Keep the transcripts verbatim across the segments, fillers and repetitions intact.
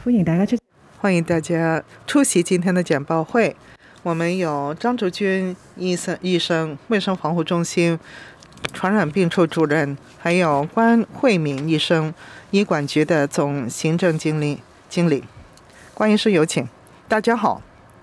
欢迎大家出欢迎大家出席今天的简报会。我们有张竹君医生、医生卫生防护中心传染病处主任，还有关慧敏医生，医管局的总行政经理。经理，关医师有请。大家好。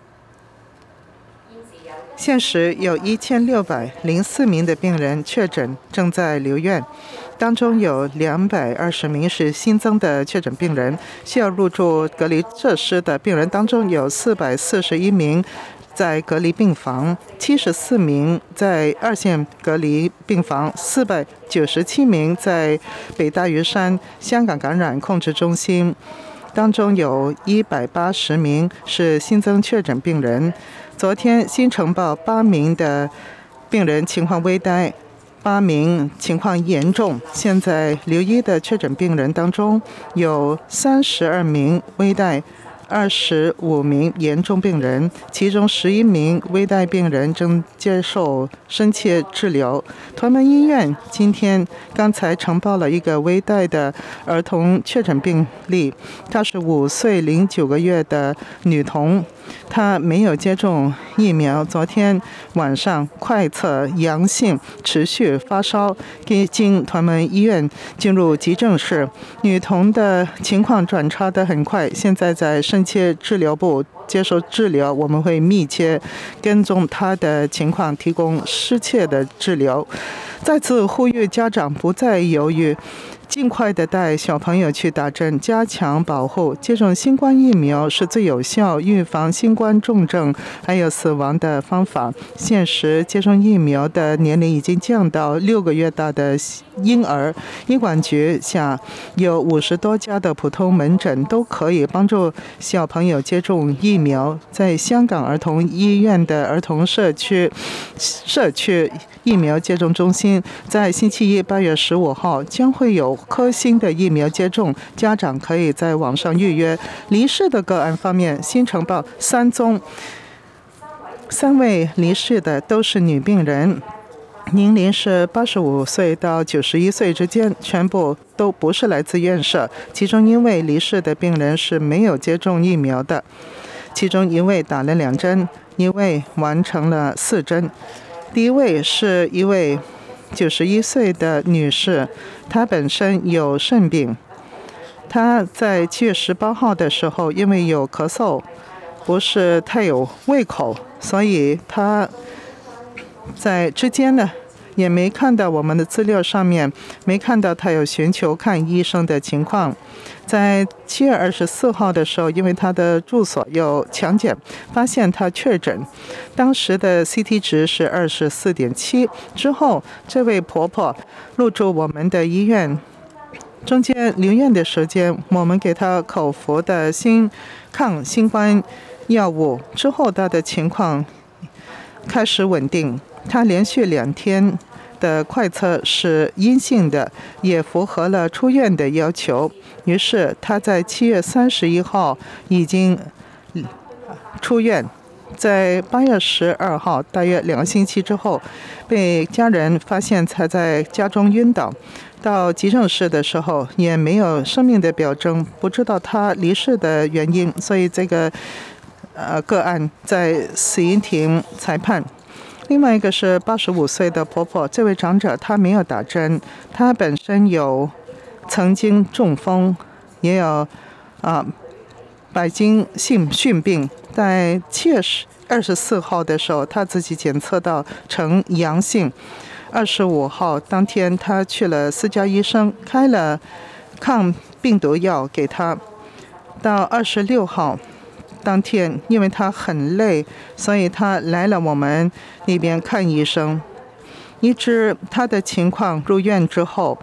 现时有一千六百零四名的病人确诊，正在留院。当中有两百二十名是新增的确诊病人，需要入住隔离设施的病人当中有四百四十一名在隔离病房，七十四名在二线隔离病房，四百九十七名在北大屿山香港感染控制中心。当中有一百八十名是新增确诊病人。昨天新呈报八名的病人情况危殆，八名情况严重。现在留医的确诊病人当中有三十二名危殆，二十五名严重病人，其中十一名危殆病人正接受深切治疗。屯门医院今天刚才呈报了一个危殆的儿童确诊病例，她是五岁零九个月的女童，她没有接种疫苗，昨天晚上快测阳性，持续发烧，经屯门医院进入急诊室。女童的情况转差得很快，现在在深切治疗部接受治疗，我们会密切跟踪她的情况，提供适切的治疗。再次呼吁家长不再犹豫，尽快的带小朋友去打针，加强保护。接种新冠疫苗是最有效预防新冠重症还有死亡的方法。现时接种疫苗的年龄已经降到六个月大的婴儿。医管局下有五十多家的普通门诊都可以帮助小朋友接种疫苗。在香港儿童医院的儿童社区社区疫苗接种中心，在星期一八月十五号将会有科兴的疫苗接种，家长可以在网上预约。离世的个案方面，新呈报三宗，三位离世的都是女病人，年龄是八十五岁到九十一岁之间，全部都不是来自院舍。其中一位离世的病人是没有接种疫苗的，其中一位打了两针，一位完成了四针。第一位是一位九十一岁的女士，她本身有肾病，她在七月十八号的时候，因为有咳嗽，不是太有胃口，所以她在之间呢也没看到我们的资料上面，没看到她有寻求看医生的情况。在七月二十四号的时候，因为她的住所有强检，发现她确诊，当时的 C T 值是二十四点七。之后，这位婆婆入住我们的医院，中间留院的时间，我们给她口服的新抗新冠药物，之后她的情况开始稳定。她连续两天的快测是阴性的，也符合了出院的要求。于是他在七月三十一号已经出院，在八月十二号大约两个星期之后，被家人发现他在家中晕倒，到急诊室的时候也没有生命的表征，不知道他离世的原因，所以这个呃个案在死因庭裁判。另外一个是八十五岁的婆婆，这位长者她没有打针，她本身有曾经中风，也有啊百金性蕈病，在七月二十四号的时候，她自己检测到呈阳性。二十五号当天，她去了私家医生，开了抗病毒药给她。到二十六号。当天，因为他很累，所以他来了我们那边看医生。一直他的情况入院之后，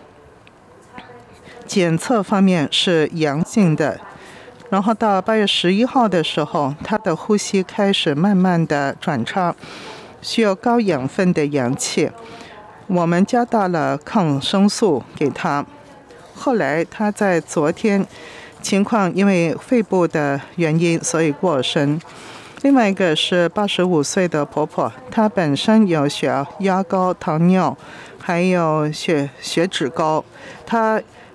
检测方面是阳性的。然后到八月十一号的时候，他的呼吸开始慢慢的转差，需要高养分的氧气。我们加大了抗生素给他。后来他在昨天。情况因为肺部的原因，所以过身。另外一个是八十五岁的婆婆，她本身有血压高、糖尿，还有血血脂高，她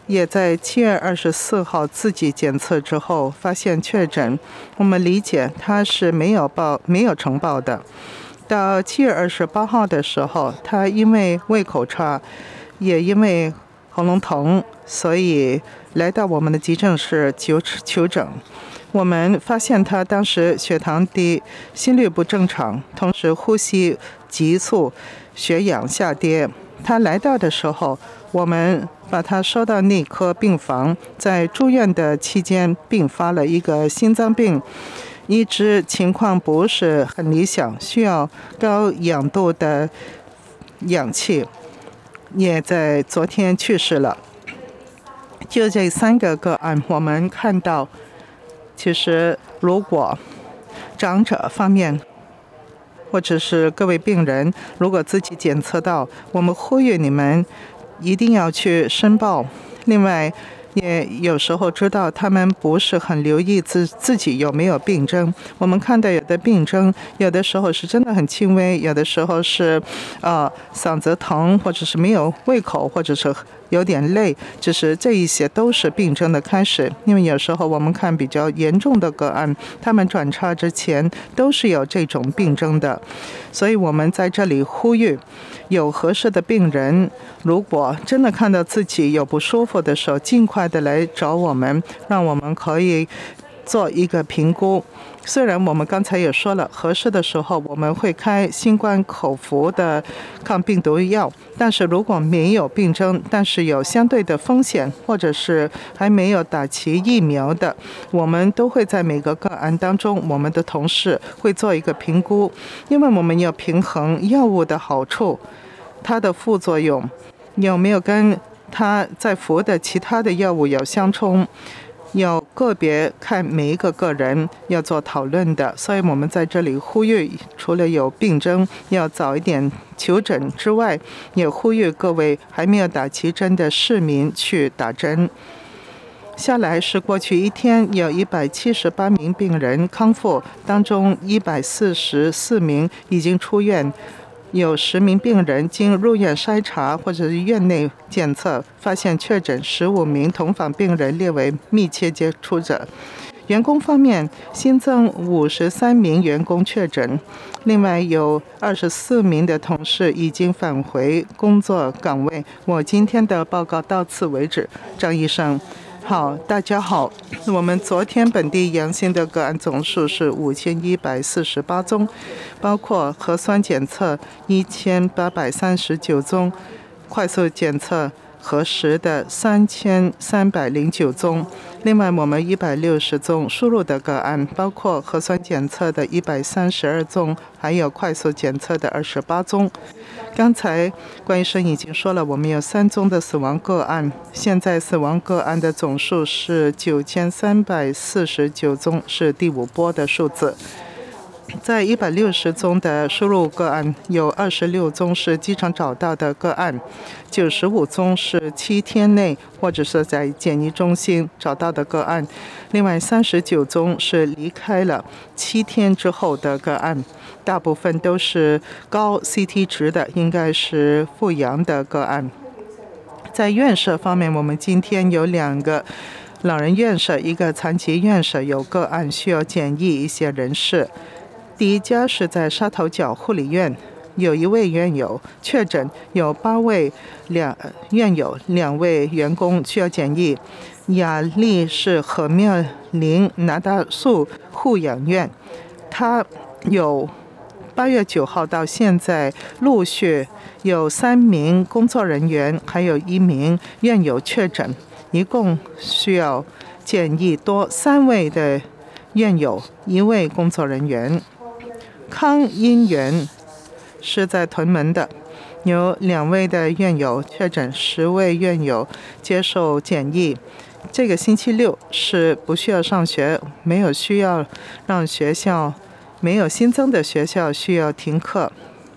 也在七月二十四号自己检测之后发现确诊。我们理解他是没有报、没有呈报的。到七月二十八号的时候，他因为胃口差，也因为喉咙疼，所以来到我们的急诊室求求诊。我们发现他当时血糖低，心率不正常，同时呼吸急促，血氧下跌。他来到的时候，我们把他收到内科病房，在住院的期间并发了一个心脏病，一直情况不是很理想，需要高氧度的氧气，也在昨天去世了。就这三个个案，我们看到其实如果长者方面或者是各位病人如果自己检测到，我们呼吁你们一定要去申报。另外也有时候知道他们不是很留意自自己有没有病症。我们看到有的病症有的时候是真的很轻微，有的时候是呃嗓子疼，或者是没有胃口，或者是有点累，只是这一些都是病症的开始。因为有时候我们看比较严重的个案，他们转差之前都是有这种病症的。所以我们在这里呼吁有合适的病人，如果真的看到自己有不舒服的时候，尽快的来找我们，让我们可以做一个评估。虽然我们刚才也说了，合适的时候我们会开新冠口服的抗病毒药，但是如果没有病症，但是有相对的风险，或者是还没有打齐疫苗的，我们都会在每个个案当中，我们的同事会做一个评估，因为我们要平衡药物的好处，它的副作用有没有跟他在服的其他的药物有相冲，要个别看每一个个人要做讨论的。所以我们在这里呼吁，除了有病症要早一点求诊之外，也呼吁各位还没有打齐针的市民去打针。下来是过去一天有一百七十八名病人康复，当中一百四十四名已经出院，有十名病人经入院筛查或者是院内检测发现确诊，十五名同房病人列为密切接触者。员工方面，新增五十三名员工确诊，另外有二十四名的同事已经返回工作岗位。我今天的报告到此为止。张医生。好，大家好。我们昨天本地阳性的个案总数是五千一百四十八宗，包括核酸检测一千八百三十九宗，快速检测核实的三千三百零九宗。另外，我们一百六十宗输入的个案，包括核酸检测的一百三十二宗，还有快速检测的二十八宗。刚才关医生已经说了，我们有三宗的死亡个案，现在死亡个案的总数是九千三百四十九宗，是第五波的数字。在一百六十宗的输入个案，有二十六宗是机场找到的个案，九十五宗是七天内或者是在检疫中心找到的个案，另外三十九宗是离开了七天之后的个案，大部分都是高 C T 值的，应该是复阳的个案。在院舍方面，我们今天有两个老人院舍，一个残疾院舍有个案需要检疫一些人士。第一家是在沙头角护理院，有一位院友确诊，有八位两院友两位员工需要检疫。雅丽是和妙龄拿大素护养院，它有八月九号到现在陆续有三名工作人员，还有一名院友确诊，一共需要检疫多三位的院友，一位工作人员。康姻园是在屯门的，有两位的院友确诊，十位院友接受检疫。这个星期六是不需要上学，没有需要让学校没有新增的学校需要停课。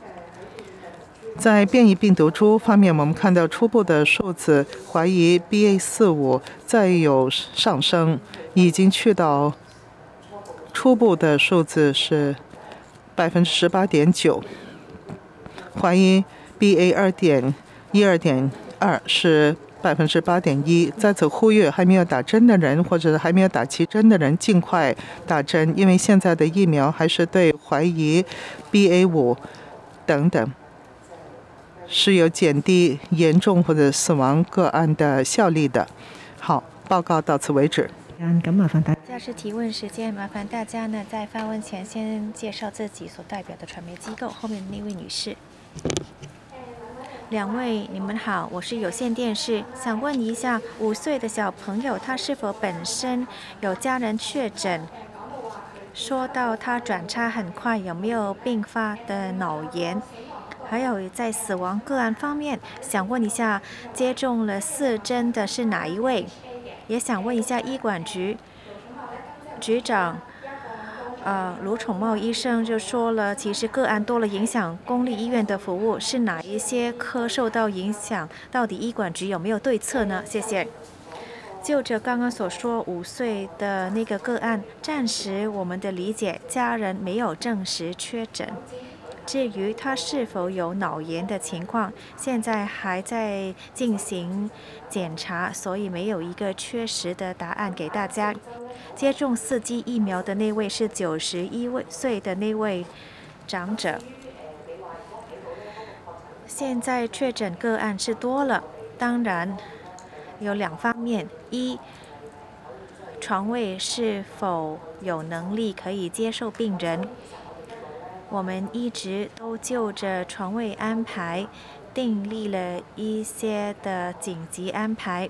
在变异病毒株方面，我们看到初步的数字，怀疑 B A 四十五 再有上升，已经去到初步的数字是百分之十八点九，怀疑 B A 二点一、二点二是百分之八点一。在此呼吁还没有打针的人或者还没有打齐针的人尽快打针，因为现在的疫苗还是对怀疑 B A 五 等等是有减低严重或者死亡个案的效力的。好，报告到此为止。 咁麻煩大家是提問時間，麻煩大家呢在發問前先介紹自己所代表的傳媒機構。後面的那位女士。兩位你們好，我是有線電視，想問一下，五歲的小朋友他是否本身有家人確診？說到他轉差很快，有沒有併發的腦炎？還有在死亡個案方面，想問一下，接種了四針的是哪一位？也想問一下醫管局局長，呃，盧寵茂醫生就說了，其實個案多了，影響公立醫院的服務，是哪一些科受到影響？到底醫管局有沒有對策呢？謝謝。就着剛剛所說五歲的那個個案，暫時我們的理解，家人沒有證實確診。至於他是否有腦炎的情況，現在還在進行檢查，所以沒有一個確實的答案給大家。接種四劑疫苗的那位是九十一歲的那位長者。現在確診個案是多了，當然有兩方面：一，床位是否有能力可以接受病人？我們一直都就着床位安排訂立了一些的緊急安排。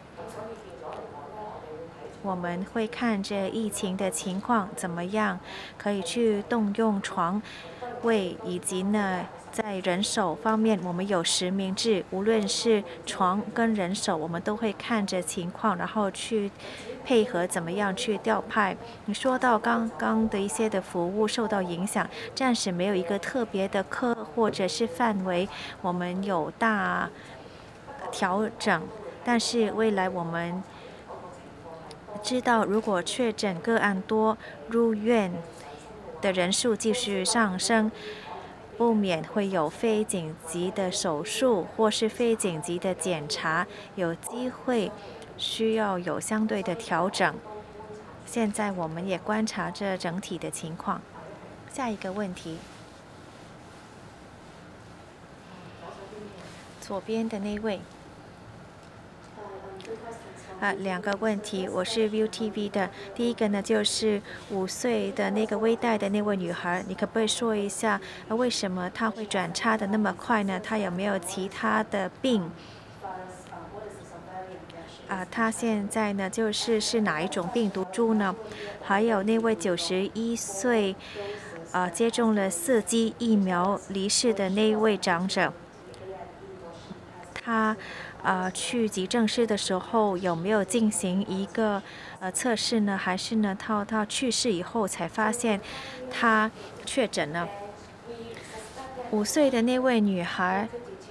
我們會看着疫情的情況怎麼樣，可以去動用床位，以及呢在人手方面，我們有實名制，無論是床跟人手，我們都會看着情況，然後去配合怎麼樣去調派。你說到剛剛的一些的服務受到影響，暫時沒有一個特別的科或者是範圍，我們有大調整，但是未來我們知道，如果確診個案多，入院的人數繼續上升，不免會有非緊急的手術或是非緊急的檢查，有機會需要有相對的調整。現在我們也觀察着整體的情況。下一個問題，左邊的那位。啊，兩個問題，我是 V T V 的。第一個呢，就是五歲的那個微帶的那位女孩，你可不可以說一下，啊，為什麼她會轉差的那麼快呢？她有沒有其他的病？啊，她現在呢，就是是哪一種病毒株呢？還有那位九十一歲，啊，接種了四劑疫苗離世的那位長者，他。呃，去急症室的時候有沒有進行一個呃測試呢？還是呢，到他去世以後才發現他確診呢？五歲的那位女孩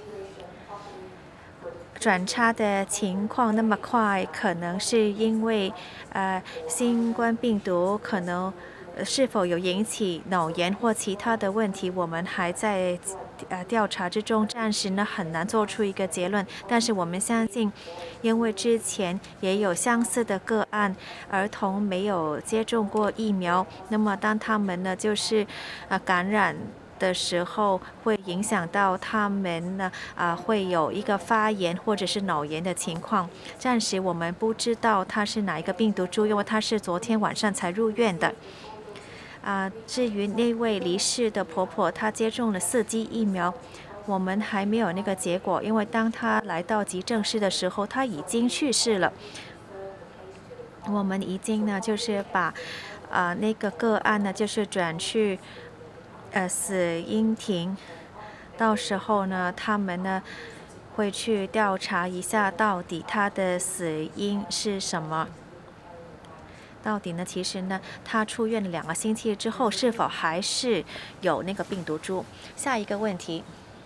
轉差的情況那麼快，可能是因為呃新冠病毒可能是否有引起腦炎或其他的問題，我們還在。呃，調查之中，暫時呢很難做出一個結論。但是我們相信，因為之前也有相似的個案，兒童沒有接種過疫苗，那麼當他們呢就是呃感染的時候，會影響到他們呢啊、呃、會有一個發炎或者是腦炎的情況。暫時我們不知道他是哪一個病毒株，因為他是昨天晚上才入院的。啊，至於那位離世的婆婆，她接種了四劑疫苗，我們還沒有那個結果，因為當她來到急症室的時候，她已經去世了。我們已經呢，就是把啊那個個案呢，就是轉去呃死因庭，到時候呢，他們呢會去調查一下，到底他的死因是什麼。到底呢？其實呢，他出院了兩個星期之後，是否還是有那個病毒株？下一個問題。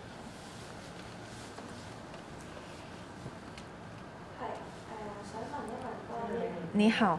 你好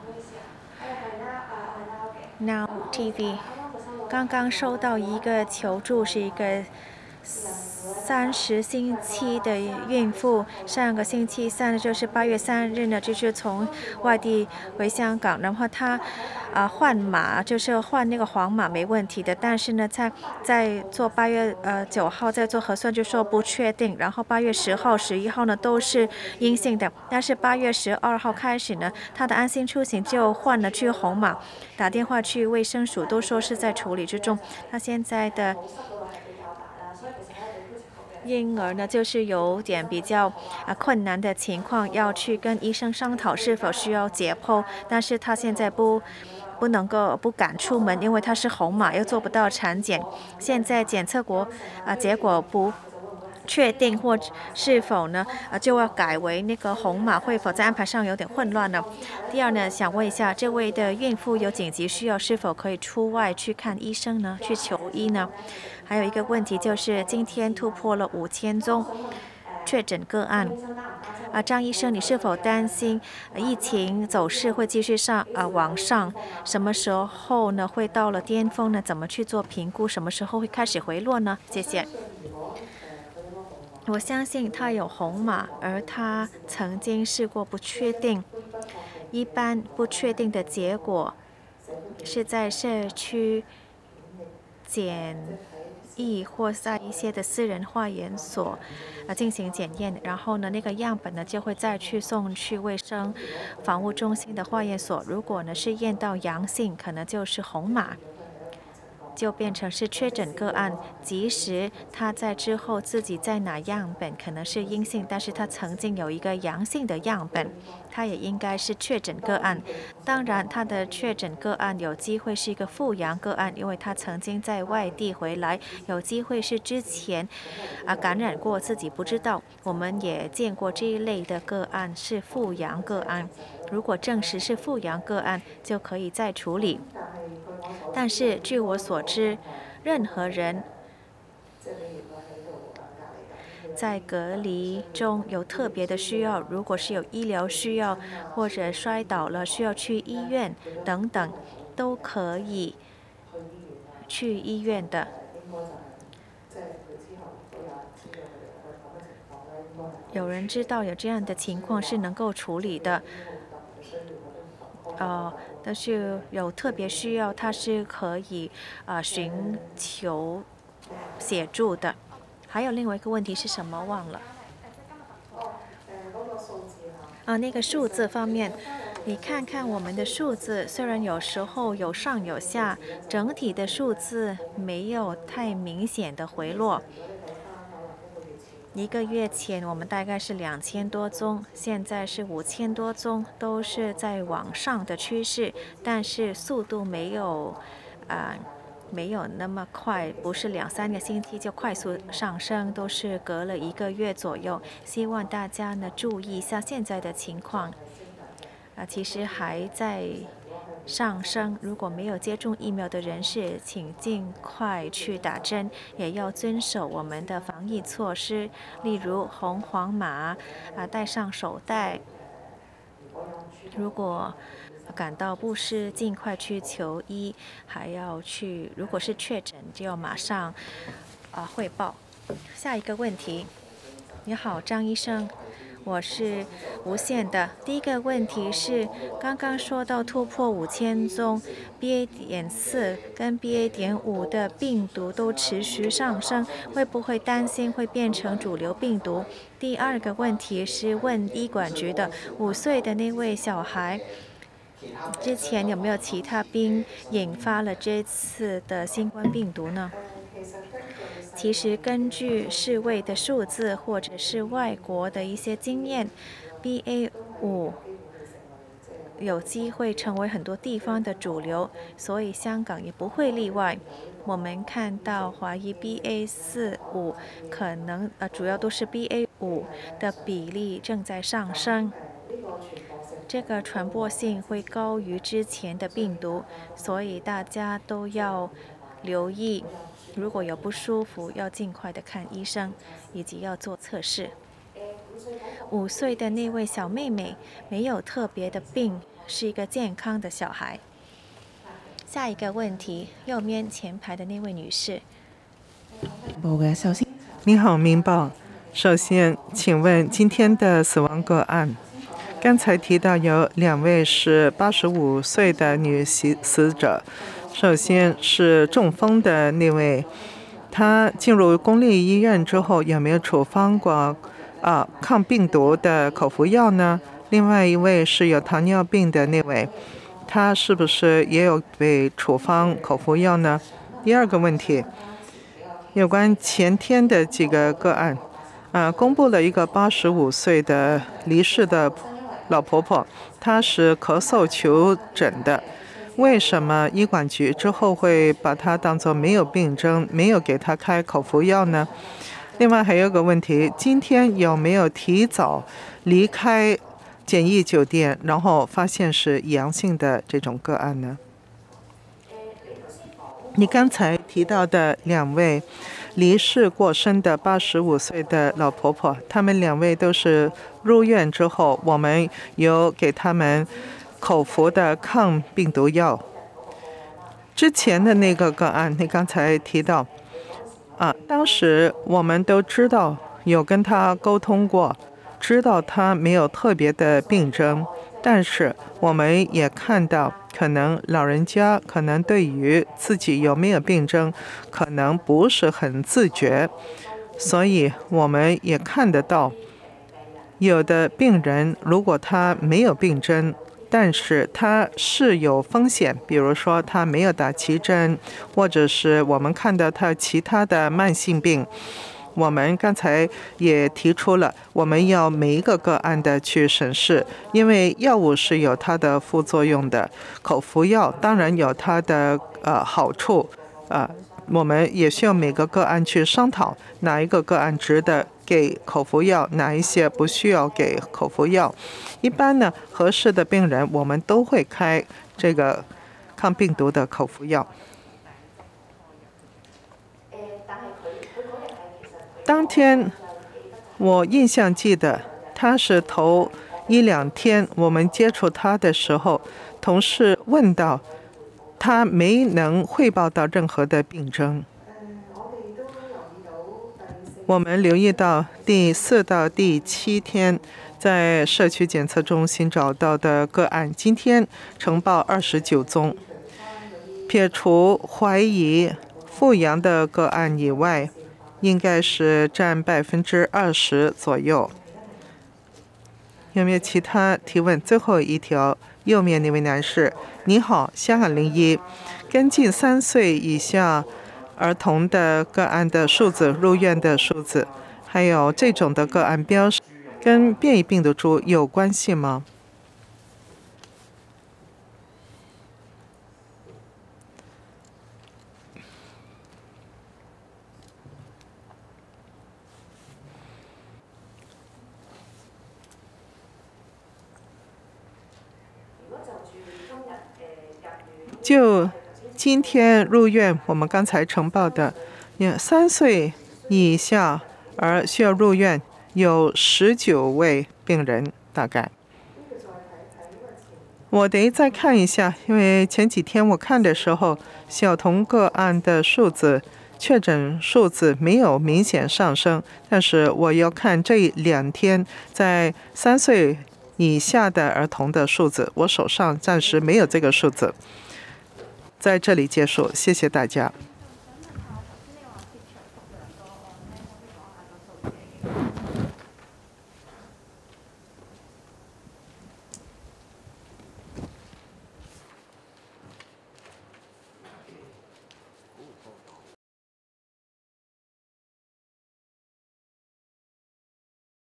，Now T V， 剛剛收到一個求助，是一個三十星期的孕妇，上个星期三就是八月三日呢，就是从外地回香港，然后她啊换码，就是换那个黄码没问题的，但是呢，在在做八月呃九号再做核酸就说不确定，然后八月十号、十一号呢都是阴性的，但是八月十二号开始呢，她的安心出行就换了去红码，打电话去卫生署都说是在处理之中，她现在的婴儿呢，就是有点比较啊困难的情况，要去跟医生商讨是否需要解剖，但是他现在不不能够不敢出门，因为他是红码，又做不到产检。现在检测国啊结果不确定或是否呢啊就要改为那个红码，会否在安排上有点混乱呢？第二呢，想问一下，这位的孕妇有紧急需要，是否可以出外去看医生呢？去求医呢？还有一个问题就是，今天突破了五千宗确诊个案。啊，张医生，你是否担心疫情走势会继续上啊往上？什么时候呢会到了巅峰呢？怎么去做评估？什么时候会开始回落呢？谢谢。我相信他有红码，而他曾经试过不确定。一般不确定的结果是在社区检疫或在一些的私人化验所啊进行检验，然后呢，那个样本呢就会再去送去卫生防护中心的化验所。如果呢是验到阳性，可能就是红码，就变成是确诊个案。即使他在之后自己再拿样本可能是阴性，但是他曾经有一个阳性的样本，他也应该是确诊个案。当然，他的确诊个案有机会是一个复阳个案，因为他曾经在外地回来，有机会是之前啊感染过自己不知道。我们也见过这一类的个案是复阳个案，如果证实是复阳个案，就可以再处理。但是据我所知，任何人在隔离中有特别的需要，如果是有医疗需要或者摔倒了需要去医院等等，都可以去医院的。有人知道有这样的情况是能够处理的。呃，但是有特别需要，他是可以呃寻求协助的。还有另外一个问题是什么忘了？啊，那个数字方面，你看看我们的数字，虽然有时候有上有下，整体的数字没有太明显的回落。一个月前我们大概是两千多宗，现在是五千多宗，都是在往上的趋势，但是速度没有啊、呃、没有那么快，不是两三个星期就快速上升，都是隔了一个月左右。希望大家呢注意一下现在的情况啊，其实还在上升，如果没有接种疫苗的人士，请尽快去打针，也要遵守我们的防疫措施，例如红黄码啊，戴上手带。如果感到不适，尽快去求医，还要去，如果是确诊，就要马上啊汇报。下一个问题，你好，张医生。我是无线的。第一个问题是，刚刚说到突破五千宗 B A 点四跟 B A 点五的病毒都持续上升，会不会担心会变成主流病毒？第二个问题是问医管局的，五岁的那位小孩，之前有没有其他病引发了这次的新冠病毒呢？其实根据世卫的数字或者是外国的一些经验 ，B A 五 有机会成为很多地方的主流，所以香港也不会例外。我们看到怀疑 B A 四五 可能呃主要都是 B A 五 的比例正在上升，这个传播性会高于之前的病毒，所以大家都要留意。如果有不舒服，要尽快的看医生，以及要做测试。五岁的那位小妹妹没有特别的病，是一个健康的小孩。下一个问题，右面前排的那位女士。 你好，明报。首先，请问今天的死亡个案，刚才提到有两位是八十五岁的女死死者。首先是中风的那位，她进入公立医院之后有没有处方过啊抗病毒的口服药呢？另外一位是有糖尿病的那位，他是不是也有被处方口服药呢？第二个问题，有关前天的几个个案，呃，公布了一个八十五岁的离世的老婆婆，她是咳嗽求诊的。为什么医管局之后会把她当作没有病征，没有给她开口服药呢？另外还有个问题，今天有没有提早离开检疫酒店，然后发现是阳性的这种个案呢？你刚才提到的两位离世过身的八十五岁的老婆婆，他们两位都是入院之后，我们有给他们口服的抗病毒药。之前的那个个案，你刚才提到啊，当时我们都知道，有跟他沟通过，知道他没有特别的病征，但是我们也看到，可能老人家可能对于自己有没有病征，可能不是很自觉，所以我们也看得到，有的病人如果他没有病征，但是他是有风险，比如说他没有打齐针，或者是我们看到他其他的慢性病，我们刚才也提出了，我们要每一个个案的去审视，因为药物是有它的副作用的，口服药当然有它的呃好处，呃，我们也需要每个个案去商讨哪一个个案值得给口服药，哪一些不需要给口服药。一般呢，合适的病人我们都会开这个抗病毒的口服药。当天我印象记得，他是头一两天我们接触他的时候，同事问到他没能汇报到任何的病征。我们留意到第四到第七天在社区检测中心找到的个案，今天呈报二十九宗，撇除怀疑复阳的个案以外，应该是占百分之二十左右。有没有其他提问？最后一条，右面那位男士，你好，香港零一，跟进三岁以下儿童的个案的数字，入院的数字，还有这种的个案标识，跟变异病毒株有关系吗？就今天入院，我们刚才呈报的，三岁以下而需要入院有十九位病人，大概。我得再看一下，因为前几天我看的时候，小童个案的数字、确诊数字没有明显上升，但是我要看这两天在三岁以下的儿童的数字，我手上暂时没有这个数字。在这里结束，谢谢大家。